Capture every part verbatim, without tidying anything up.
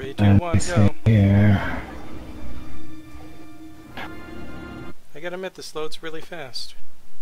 Three, two, one, go. Here. I gotta admit, this loads really fast.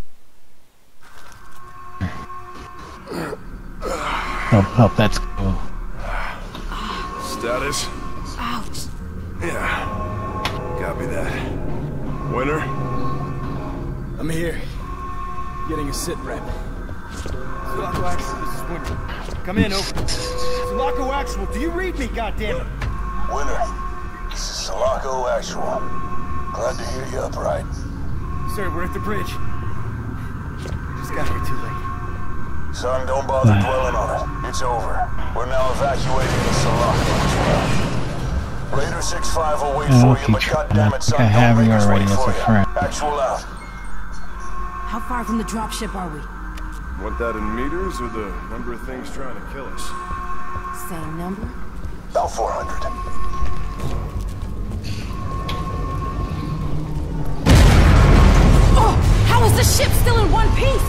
Oh, oh, that's cool. Status? Ouch. Yeah. Copy that. Winner? I'm here. Getting a sit rep. Sucalo Actual, this is Winner. Come in, over. Sucalo Actual, do you read me, goddammit? Winner, this is Sucalo Actual. Glad to hear you upright. Sir, we're at the bridge. Just got here too late. Son, don't bother dwelling on it. It's over. We're now evacuating the Sucalo as well. Raider six five will wait Oh, for you, but goddammit, son, I have don't you Raiders already wait as for a you. friend. Actual out. How far from the dropship are we? Want that in meters or the number of things trying to kill us? Same number? About four hundred. Oh! How is the ship still in one piece?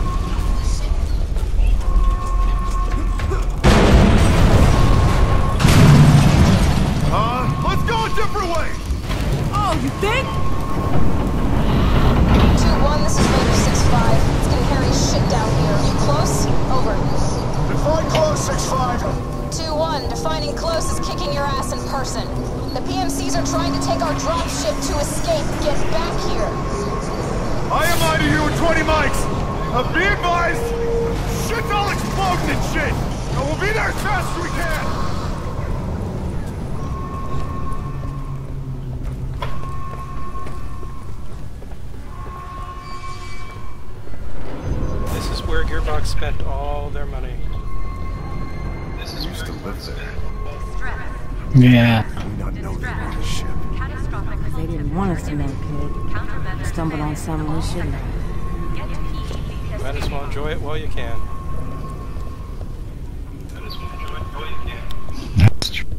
Uh, let's go a different way! Oh, you think? two one, this is Raider six five. It's gonna carry shit down here. You close? Over. Define close, six five. two one, defining close is kicking your ass in person. The P M Cs are trying to take our dropship to escape. Get back here. I am I to you in twenty mics! Uh, be advised! Shit's all exploding and shit! And we'll be there as fast as we can! This is where Gearbox spent all their money. This is used to live there. Yeah. We not know they want the ship. Because they didn't want us to know, kid. Stumbled on something we shouldn't have. Might as well enjoy it while you can. Might as well enjoy it while you can. That's true.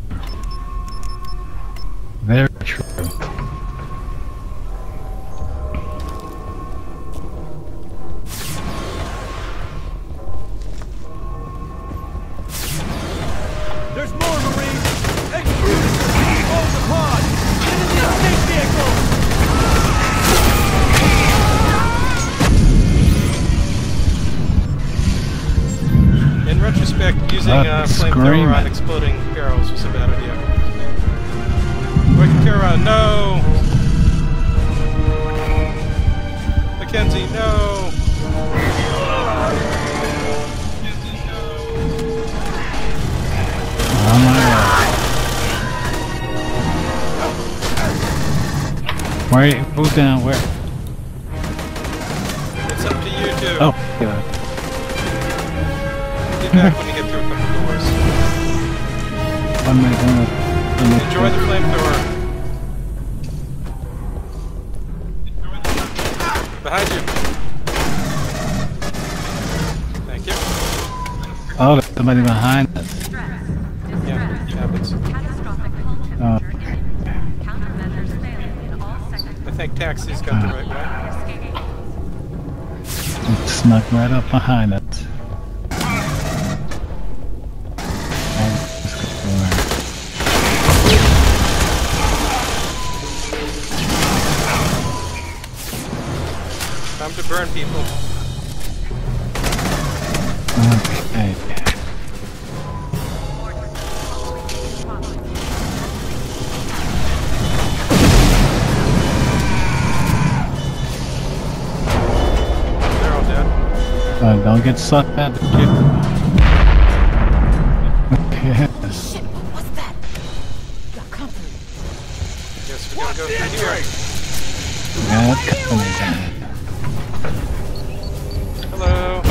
Very true. There's more, Marines! Execute! Hold the pod! Get in the escape vehicle! In retrospect, using uh, flamethrower on exploding barrels was a bad idea. Oiketerion, no! McKenzie, no! Oh my god. Where? Move down, where? It's up to you two. Oh, god. Get back when you get through a couple doors. What am I doing? Enjoy the flamethrower. Behind you. Thank you. Oh, there's somebody behind us. Yeah, it happens. Oh. I think Taxie's got the right way. It snuck right up behind us. Time to burn people. Okay. They're all dead. Uh, don't get sucked out the kid. Yes. Shit, what's that? Got company. Guess we're gonna go through here. Yeah, that's company bad. Hello.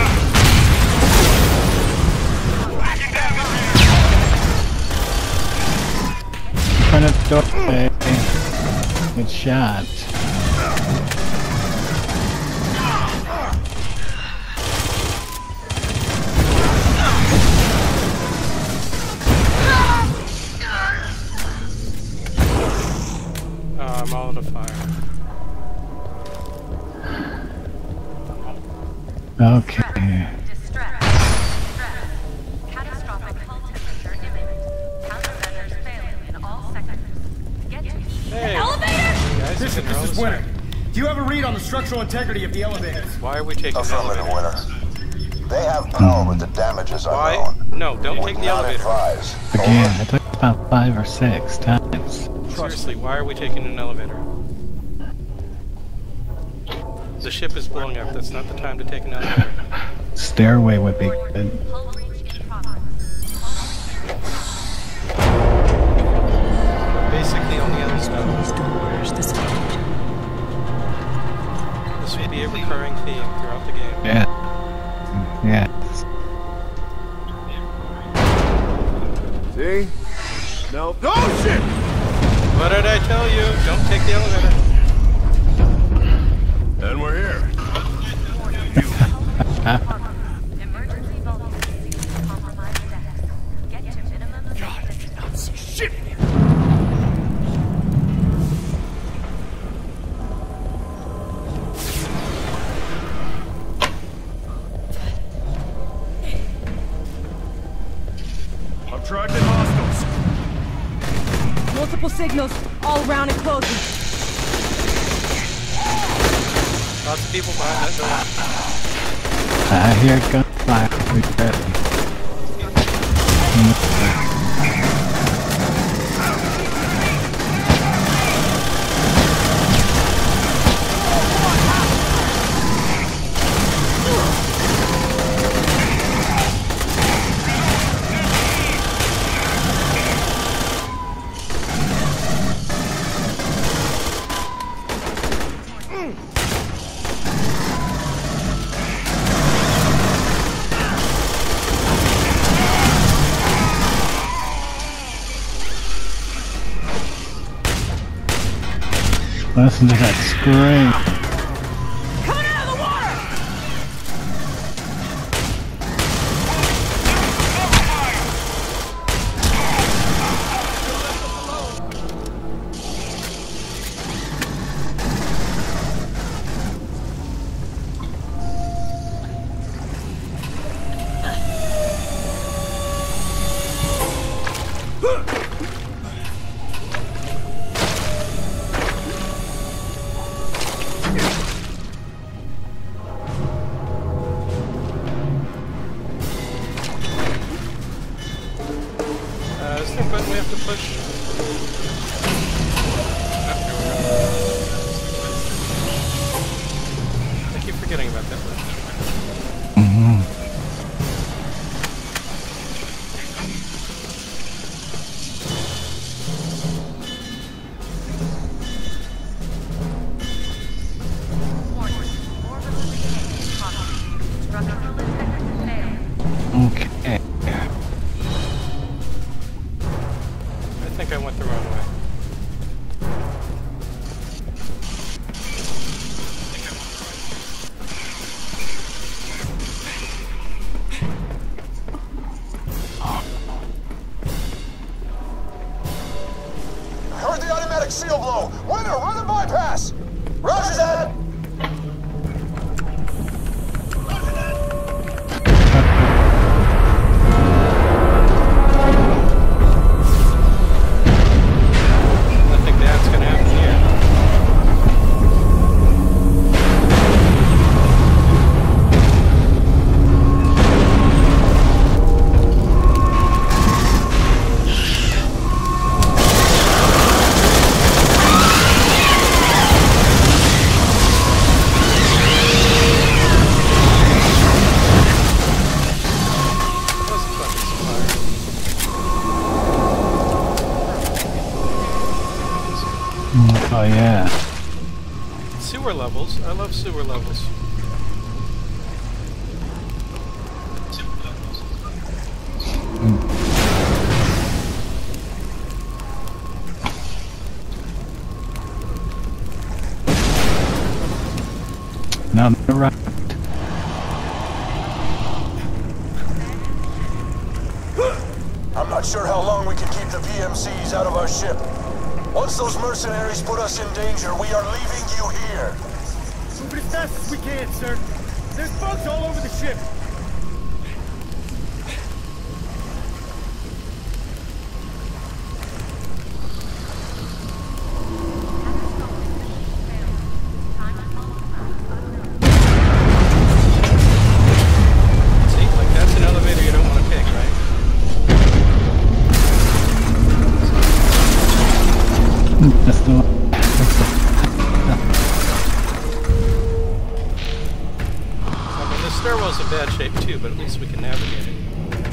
Front of the doorway. Good shot. Oh, I'm all out of fire. Okay. Distress. Distress. Catastrophic hull temperature imminent. Countermeasures guys. Bishop, this is Winter. Do you have a read on the structural integrity of the elevator? Why are we taking the Affirmative, elevator? Winter. They have power, but the damage is Why? unknown. No, don't Would take the not elevator. advise. Again, I took it about five or six times. Seriously, why are we taking an elevator? The ship is blowing up. That's not the time to take an elevator. Stairway would be good. Basically on the other stuff. This will be a recurring theme throughout the game. Yeah. Yeah. See? No. Oh shit! What did I tell you? Don't take the elevator. And we're here. God, I cannot see shit. Attracted hostiles. Multiple signals, all around and closing. Lots of people behind that door. I hear gunfire. We ready. Listen to that scream. Coming out of the water! Uh, is there a button we have to push? I keep forgetting about that button. Mm-hmm. Okay. I think I went the wrong way. Heard the automatic seal blow. Winter, run the bypass. Roger that. Nothing bad's gonna happen here. That was a fucking supplier. Oh yeah. Sewer levels. I love sewer levels. Now they're right. I'm not sure how long we can keep the P M Cs out of our ship. Once those mercenaries put us in danger, we are leaving you here. Move it as fast as we can, sir. There's bugs all over the ship. That's the one. I mean, the stairwell's in bad shape too, but at least we can navigate it.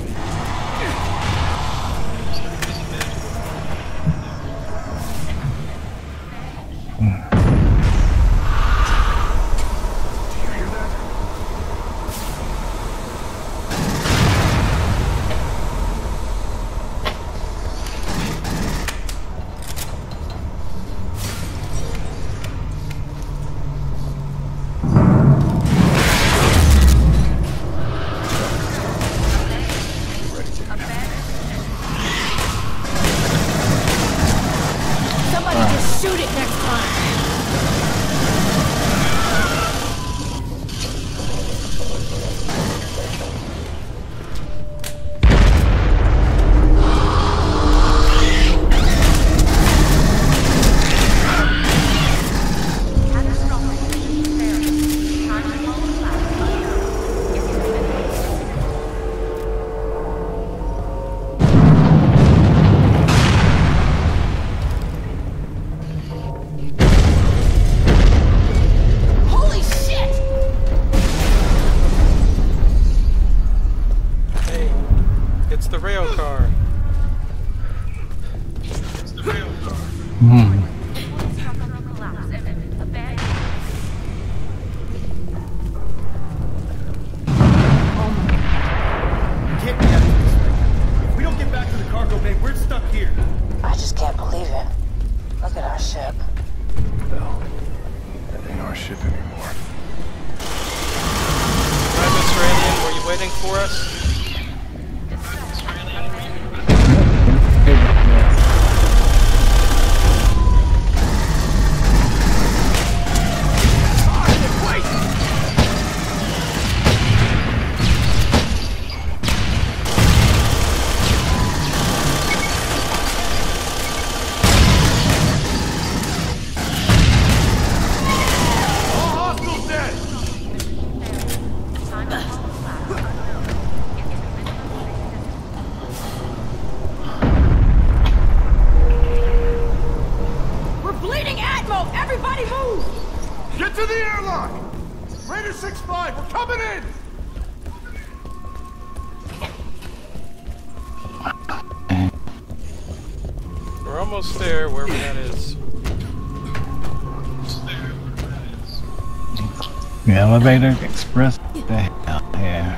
The elevator express the hell here.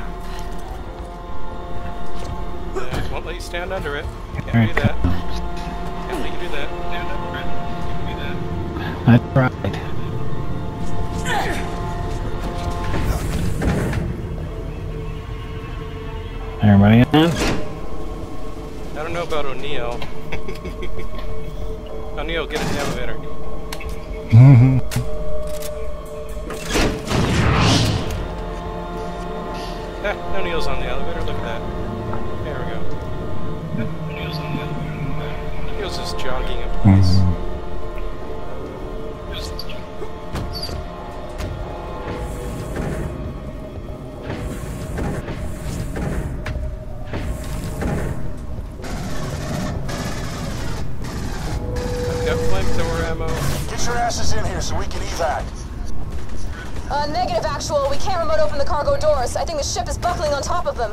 Yeah, won't let you stand under it. Can't Here do it that. comes. Can't let you do that. Stand under it. Can't do that. I tried. Everybody in? I don't know about O'Neill. O'Neill, get in the elevator. Mm-hmm. Ah, O'Neill's on the elevator, look at that. There we go. O'Neill's on the elevator. O'Neill's just jogging in place. Mm-hmm. I've got flamethrower ammo. Get your asses in here so we can evac. Uh, negative actual. We can't remote open the cargo doors. I think the ship is buckling on top of them.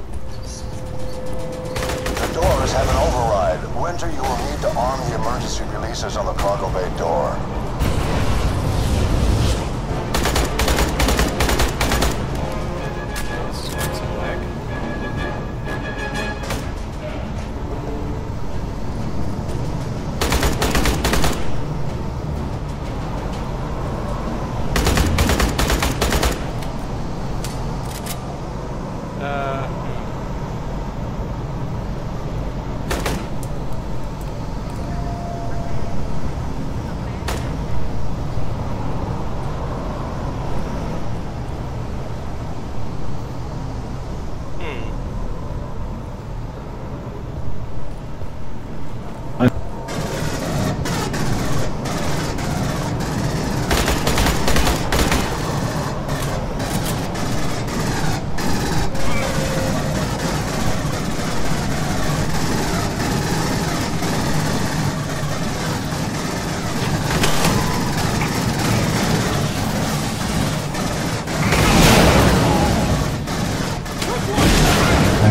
The doors have an override. Winter, you will need to arm the emergency releases on the cargo bay door.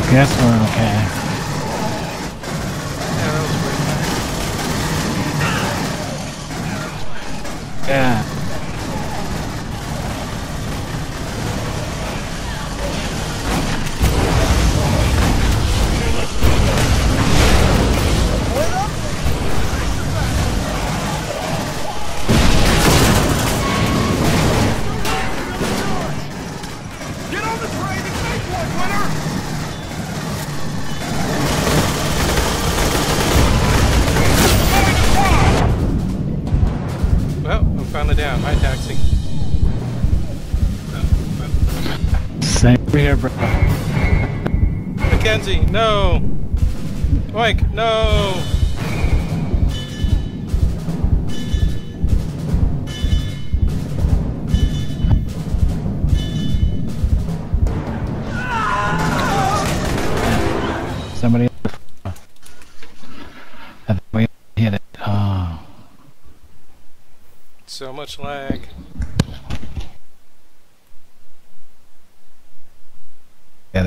Guess we're okay. Yeah, that was weird. Yeah. Get on the train and make one, winner! Well, I'm finally down. Hi, Taxie. Same here, bro. McKenzie, no! Oink, no! Somebody else. I think we hit it. Oh. So much lag. Yeah.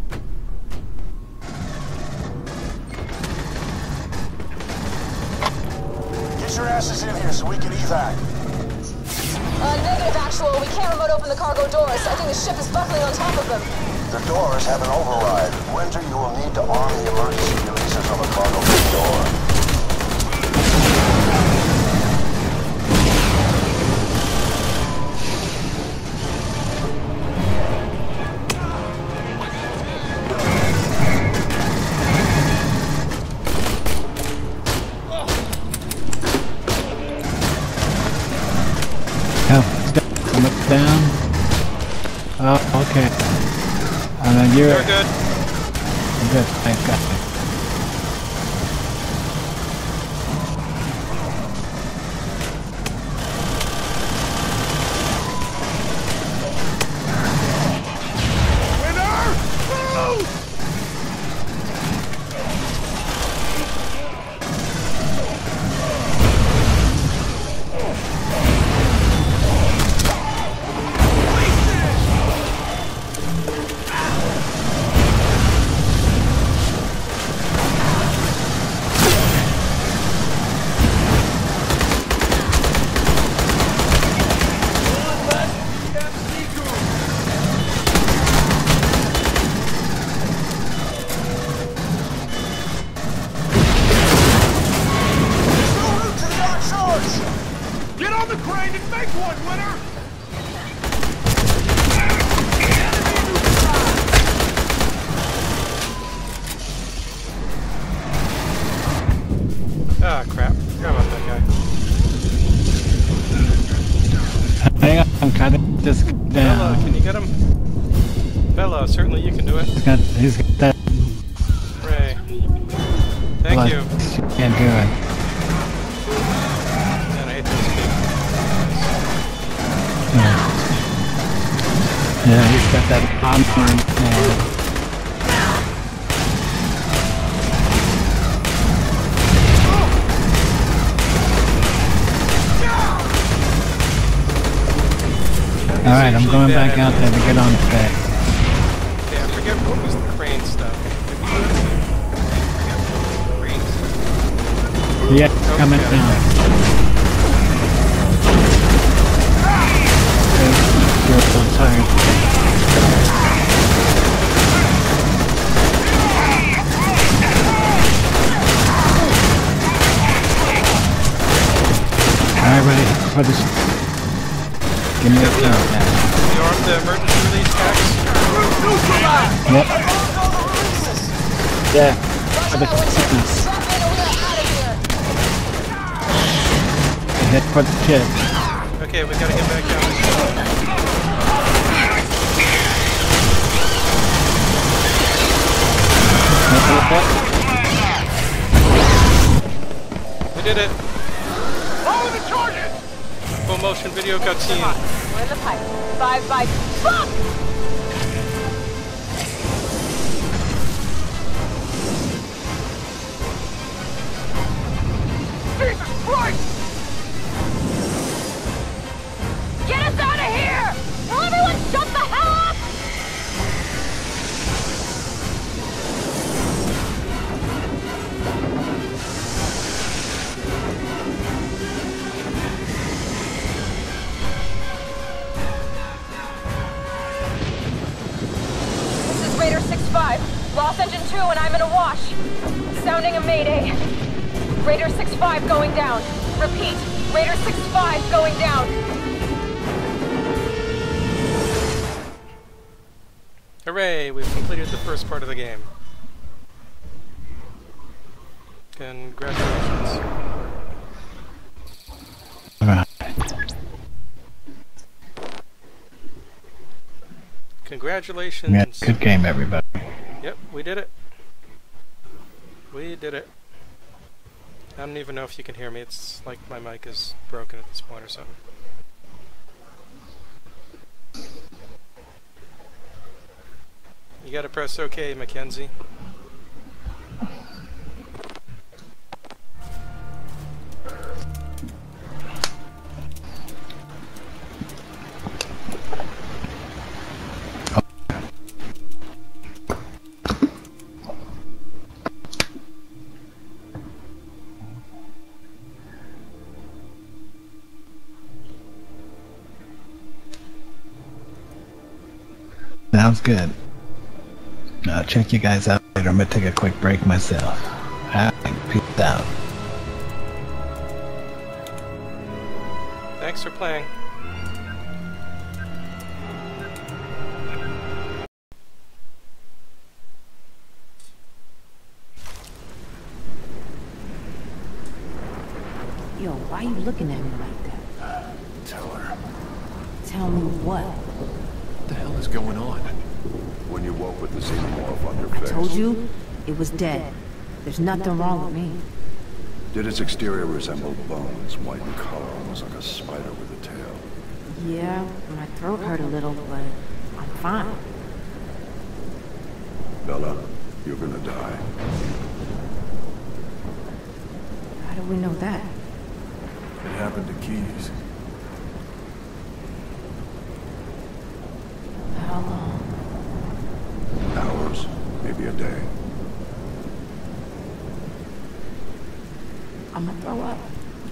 Get your asses in here so we can evac. Uh, negative, actual. We can't remote open the cargo doors. I think the ship is buckling on top of them. The doors have an override. Winter, you will need to arm the emergency releases on the cargo bay door. Oh, come up down. Oh, okay. And then you're You're good. good. Thank God. Winner! Move! Get on the crane and make one, winner! Ah, crap. Forgot about that guy. Hang on, I'm kind of just Bella, down. can you get him? Bella, certainly you can do it. He's got, he's got that. Hooray. Thank blood. you. She can't do it. Man, I hate those big Yeah, yeah he's got that arm arm. Alright, I'm going back out there to get on the deck. Okay, I forget what was the crane stuff. Yeah, it's coming Okay. down. You're so tired. Alright, ready for this. Give me a throw, man. You armed the emergency release tax? Yep. Yeah. For the Strap sickness. in or we are out of here. Head for the ship. Okay, we gotta get back down. We did it! Follow the charges! Full motion video cutscene. We're in the pipe. Five by... Fuck! Jesus Christ! Get us out of here! Will everyone shut the hell up? Sounding a mayday. Raider six five going down. Repeat, Raider six five going down. Hooray! We've completed the first part of the game. Congratulations. Alright. Congratulations. Yeah, good game, everybody. Yep, we did it. We did it. I don't even know if you can hear me. It's like my mic is broken at this point or something. You gotta press OK, McKenzie. Sounds good. I'll check you guys out later. I'm gonna take a quick break myself. Alright, peace out. Thanks for playing. Yo, why are you looking at me like that? Tell her. Tell me what? What the hell is going on? When you woke with the xenomorph on your I face. told you, it was dead. There's nothing wrong with me. Did its exterior resemble bones, white in color, almost like a spider with a tail? Yeah, my throat hurt a little, but I'm fine. Bella, you're gonna die. How do we know that? It happened to Keys. How long? Hours, maybe a day. I'm gonna throw up.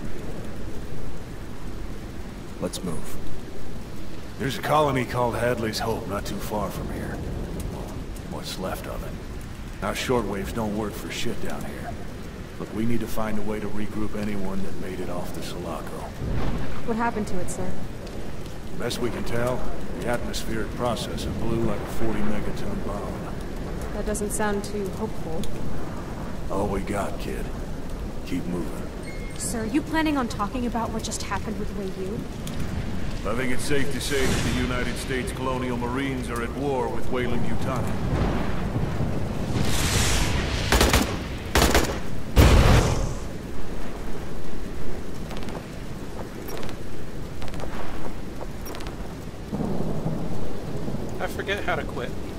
Let's move. There's a colony called Hadley's Hope, not too far from here. What's left of it. Our shortwaves don't work for shit down here. Look, we need to find a way to regroup anyone that made it off the Sucalo. What happened to it, sir? Best we can tell, the atmospheric processor blew like a forty megaton bomb. That doesn't sound too hopeful. All we got, kid. Keep moving. Sir, are you planning on talking about what just happened with Wei Yu? I think it's safe to say that the United States Colonial Marines are at war with Weyland-Yutani. I forget how to quit.